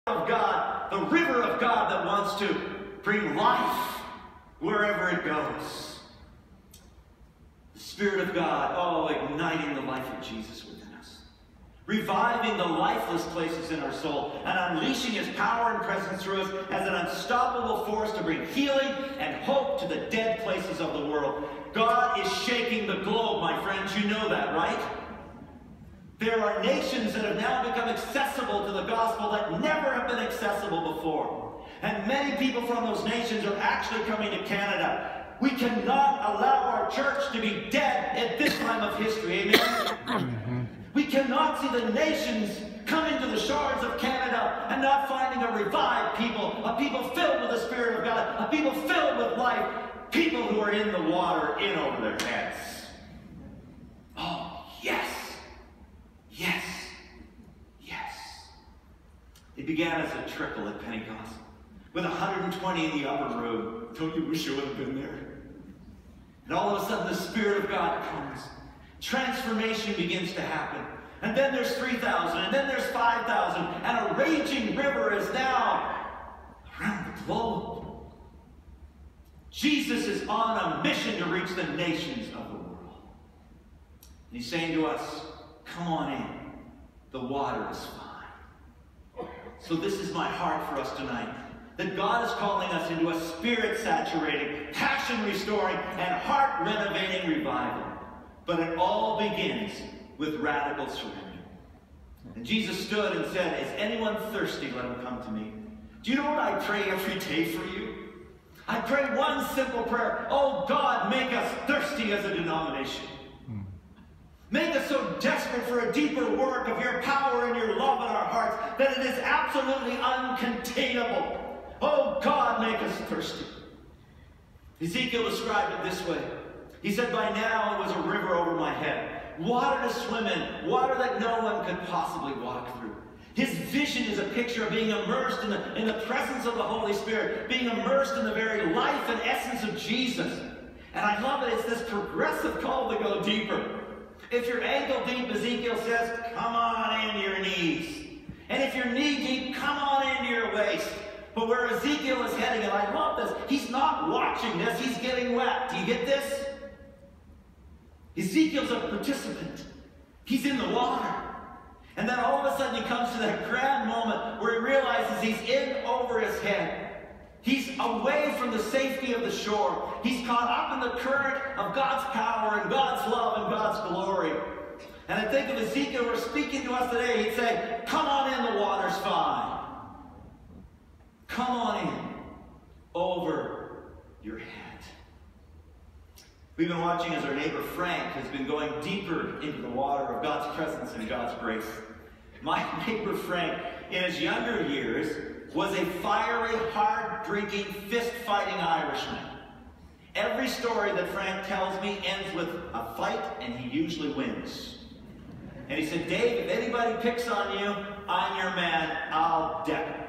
of God, the river of God that wants to bring life wherever it goes. The Spirit of God, oh, igniting the life of Jesus within us. Reviving the lifeless places in our soul and unleashing His power and presence through us as an unstoppable force to bring healing and hope to the dead places of the world. God is shaking the globe, my friends. You know that, right? There are nations that have now become accessible to the gospel that never have been accessible before. And many people from those nations are actually coming to Canada. We cannot allow our church to be dead at this time of history. Amen? We cannot see the nations coming to the shores of Canada and not finding a revived people, a people filled with the Spirit of God, a people filled with life, people who are in the water in over their heads. Oh, yes. Yes. Yes. It began as a trickle at Pentecost, with 120 in the upper room. Don't you wish you would have been there? And all of a sudden the Spirit of God comes. Transformation begins to happen. And then there's 3,000, and then there's 5,000, and a raging river is now around the globe. Jesus is on a mission to reach the nations of the world. And He's saying to us, come on in. The water is fine. So this is my heart for us tonight. That God is calling us into a spirit-saturating, passion-restoring, and heart-renovating revival. But it all begins with radical surrender. And Jesus stood and said, is anyone thirsty? Let him come to me. Do you know what I pray every day for you? I pray one simple prayer. Oh God, make us thirsty as a denomination. Make us so desperate for a deeper work of your power and your love in our hearts that it is absolutely uncontainable. Oh God, make us thirsty. Ezekiel described it this way. He said, by now it was a river over my head, water to swim in, water that no one could possibly walk through. His vision is a picture of being immersed in the presence of the Holy Spirit, being immersed in the very life and essence of Jesus. And I love it. It's this progressive call to go deeper. If you're ankle deep, Ezekiel says, come on into your knees. And if you're knee deep, come on into your waist. But where Ezekiel is heading, and I love this, he's not watching this, he's getting wet. Do you get this? Ezekiel's a participant. He's in the water. And then all of a sudden he comes to that grand moment where he realizes he's in over his head. He's away from the safety of the shore. He's caught up in the current of God's power and God's love and God's glory. And I think if Ezekiel were speaking to us today, he'd say, come on in, the water's fine. Come on in, over your head. We've been watching as our neighbor Frank has been going deeper into the water of God's presence and God's grace. My neighbor Frank, in his younger years, was a fiery, hard-drinking, fist-fighting Irishman. Every story that Frank tells me ends with a fight, and he usually wins. And he said, Dave, if anybody picks on you, I'm your man, I'll deck it.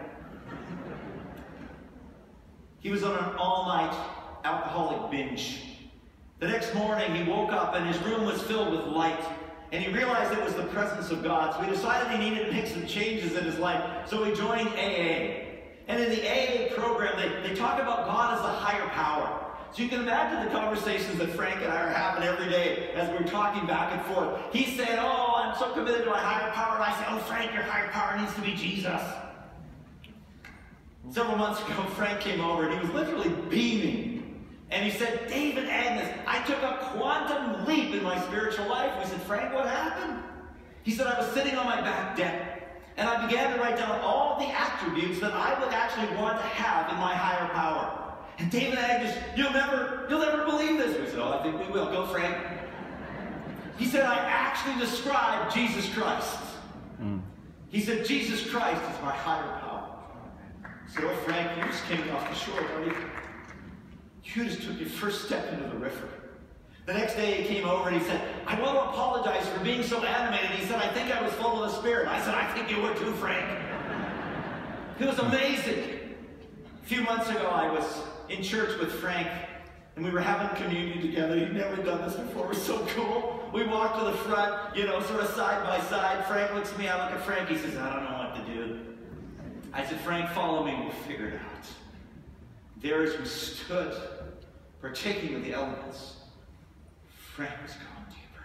He was on an all-night alcoholic binge. The next morning, he woke up, and his room was filled with light. And he realized it was the presence of God. So he decided he needed to make some changes in his life. So he joined AA. And in the AA program, they talk about God as a higher power. So you can imagine the conversations that Frank and I are having every day as we're talking back and forth. He's saying, oh, I'm so committed to a higher power. And I say, oh, Frank, your higher power needs to be Jesus. Several months ago, Frank came over and he was literally beaming. And he said, David, Agnes, I took a quantum leap in my spiritual life. We said, Frank, what happened? He said, I was sitting on my back deck, and I began to write down all the attributes that I would actually want to have in my higher power. And David, Agnes, you'll never believe this. We said, oh, I think we will. Go, Frank. He said, I actually described Jesus Christ. He said, Jesus Christ is my higher power. I said, oh, Frank, you just came off the shore, buddy. You just took your first step into the river. The next day he came over and he said, I want to apologize for being so animated. He said, I think I was full of the Spirit. I said, I think you were too, Frank. It was amazing. A few months ago I was in church with Frank and we were having communion together. He'd never done this before. It was so cool. We walked to the front, you know, sort of side by side. Frank looks at me, I look at Frank. He says, I don't know what to do. I said, Frank, follow me, we'll figure it out. There as we stood, partaking of the elements, Frank was going deeper.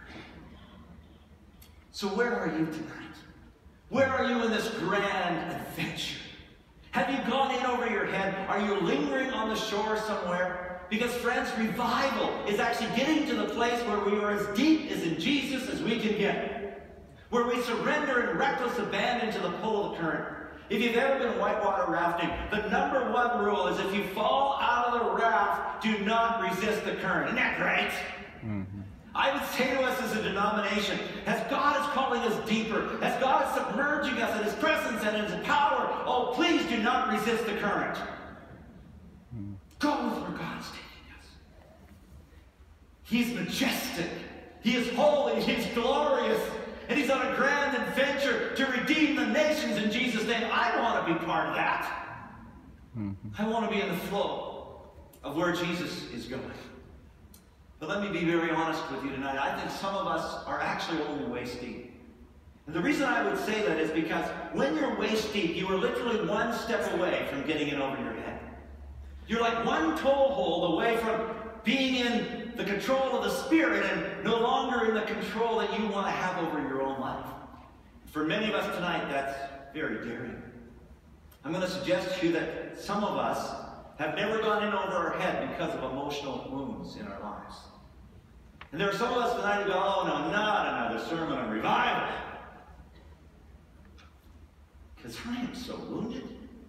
So where are you tonight? Where are you in this grand adventure? Have you gone in over your head? Are you lingering on the shore somewhere? Because, friends, revival is actually getting to the place where we are as deep as in Jesus as we can get. Where we surrender in reckless abandon to the pull of the current. If you've ever been whitewater rafting, the number one rule is if you fall out of the raft, do not resist the current. Isn't that great? Mm-hmm. I would say to us as a denomination, as God is calling us deeper, as God is submerging us in His presence and in His power, oh, please do not resist the current. Mm-hmm. Go with where God is taking us. He's majestic. He is holy. He's glorious. And He's on a grand adventure to redeem the nations in Jesus' name. I want to be part of that. Mm-hmm. I want to be in the flow of where Jesus is going. But let me be very honest with you tonight. I think some of us are actually only waist deep. And the reason I would say that is because when you're waist deep, you are literally one step away from getting it over your head. You're like one toehold away from being in the control of the Spirit and no longer in the control that you want to have over your own life. For many of us tonight, that's very daring. I'm going to suggest to you that some of us have never gone in over our head because of emotional wounds in our lives. And there are some of us tonight who go, oh no, not another sermon on revival. Because I am so wounded.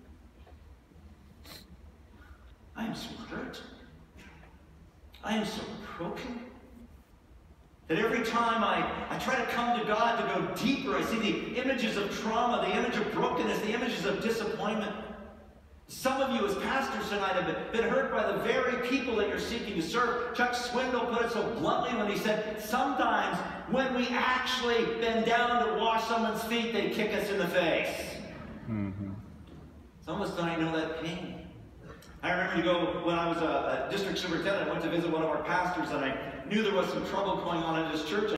I am so hurt. I am so broken. That every time I try to come to God to go deeper, I see the images of trauma, the image of brokenness, the images of disappointment. Some of you as pastors tonight have been hurt by the very people that you're seeking to serve. Chuck Swindoll put it so bluntly when he said, sometimes when we actually bend down to wash someone's feet, they kick us in the face. Mm-hmm. Some of us tonight know that pain. I remember when I was a district superintendent, I went to visit one of our pastors, and I knew there was some trouble going on in his church.